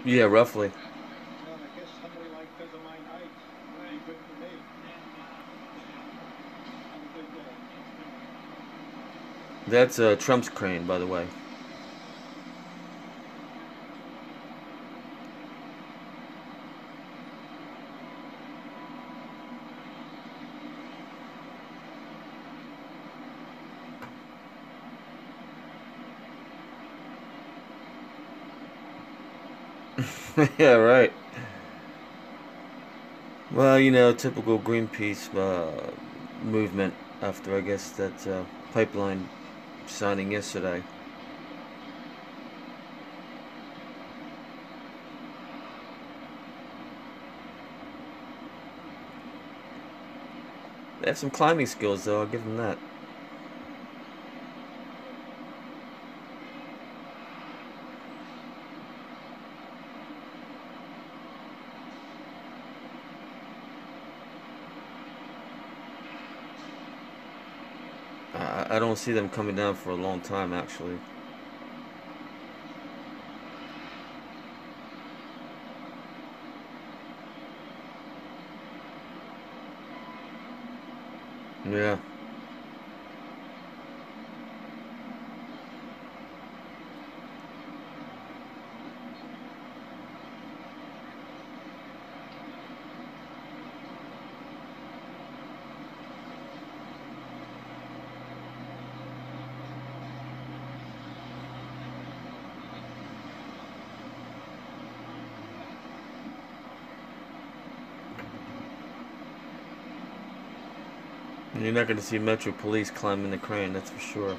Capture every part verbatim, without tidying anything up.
Yeah, roughly. Well, I guess somebody like Pheasant Heights would be good for me. Have a good day. That's uh, Trump's crane, by the way. Yeah, right. Well, you know, typical Greenpeace uh, movement after, I guess, that uh, pipeline signing yesterday. They have some climbing skills, though, I'll give them that. I, I don't see them coming down for a long time, actually. Yeah. You're not going to see Metro Police climbing the crane, that's for sure.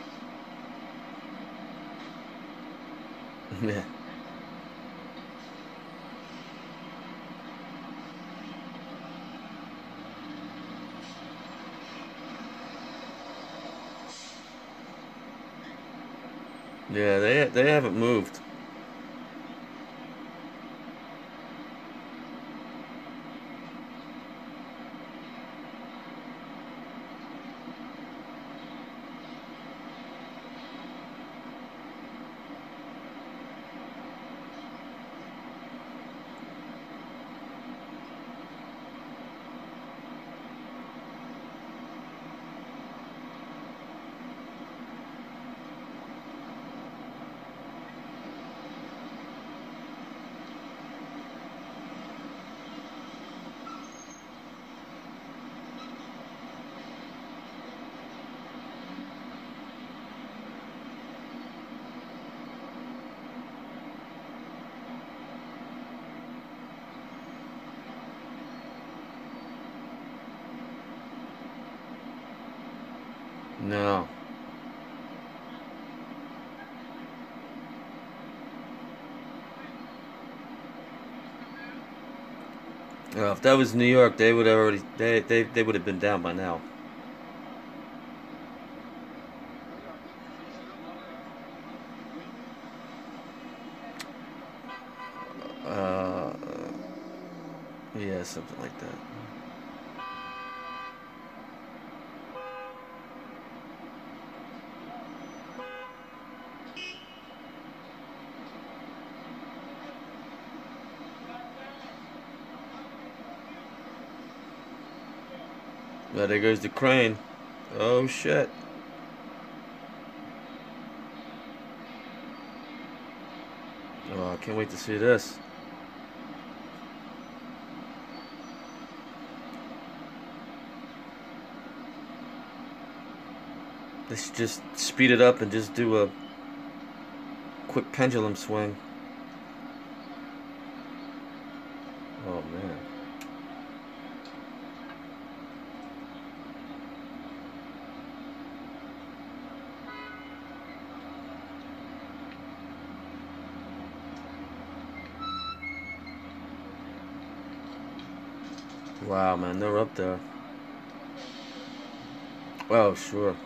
Yeah. Yeah, they they haven't moved. No. Uh, if that was New York, they would have already they they they would have been down by now. Uh, yeah, something like that. Well, there goes the crane. Oh shit! Oh, I can't wait to see this. Let's just speed it up and just do a quick pendulum swing. Oh man! Wow, man, they're up there. Oh sure.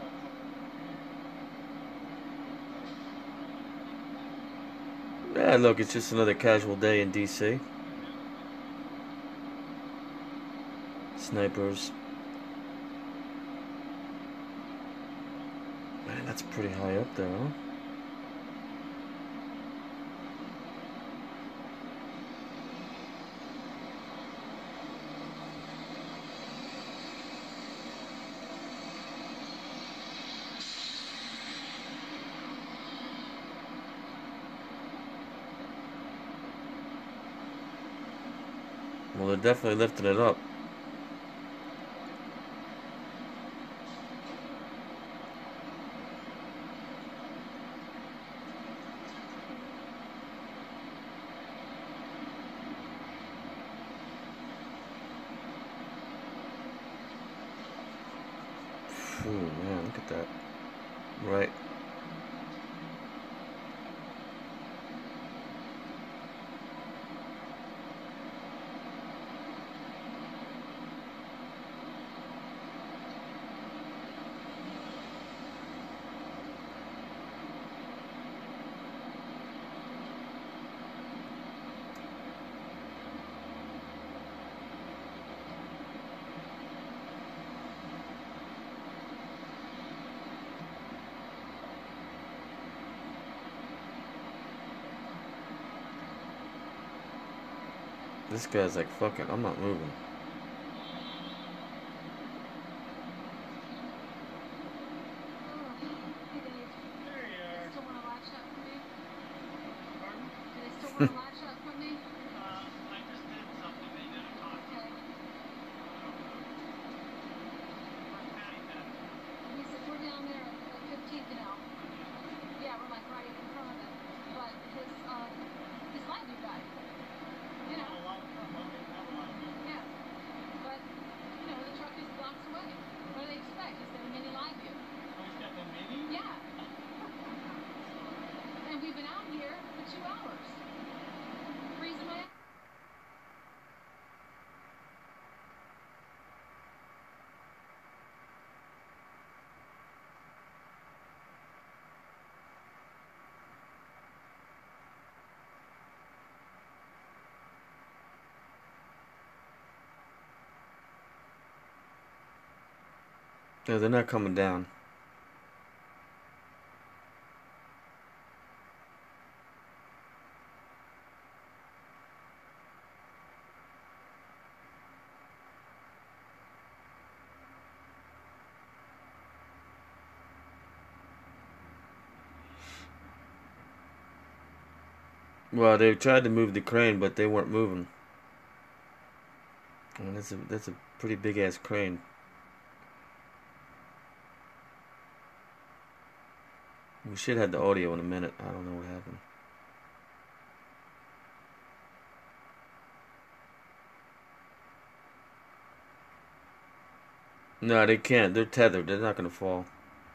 Yeah, look, it's just another casual day in D C. Snipers. Man, that's pretty high up there, huh? they're definitely lifting it up. Ooh, man, look at that. Right. This guy's like, fuck it, I'm not moving. No, they're not coming down. Well, they tried to move the crane, but they weren't moving. I mean, that's a that's a pretty big ass crane. We should have the audio in a minute. I don't know what happened. No, they can't. They're tethered. They're not gonna fall.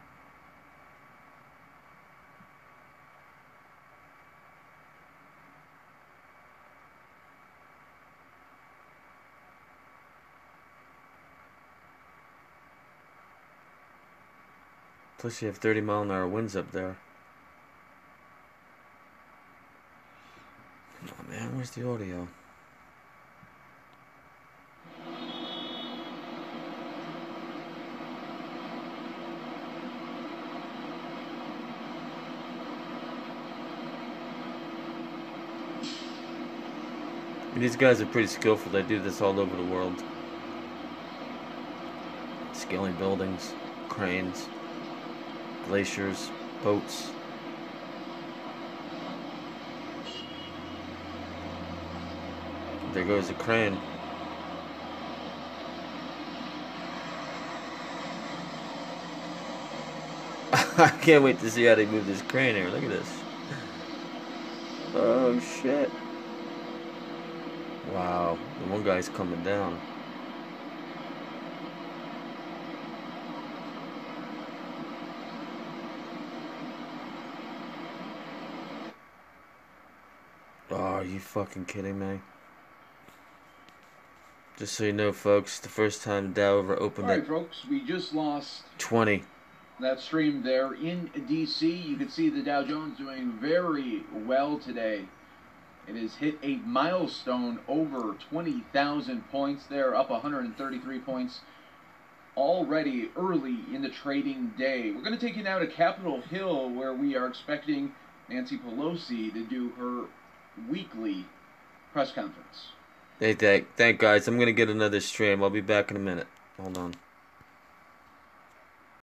Plus, you have thirty mile an hour winds up there. Come on, man. Where's the audio? And these guys are pretty skillful. They do this all over the world. Scaling buildings, cranes, glaciers, boats. There goes a crane. I can't wait to see how they move this crane here. Look at this. Oh shit. Wow, the one guy's coming down. Oh, are you fucking kidding me? Just so you know, folks, the first time Dow ever opened All it. right, folks, we just lost twenty. that stream there in D C. You can see the Dow Jones doing very well today. It has hit a milestone over twenty thousand points there, up one hundred thirty-three points already early in the trading day. We're going to take you now to Capitol Hill, where we are expecting Nancy Pelosi to do her weekly press conference. Hey, thank, thank guys. I'm going to get another stream. I'll be back in a minute. Hold on.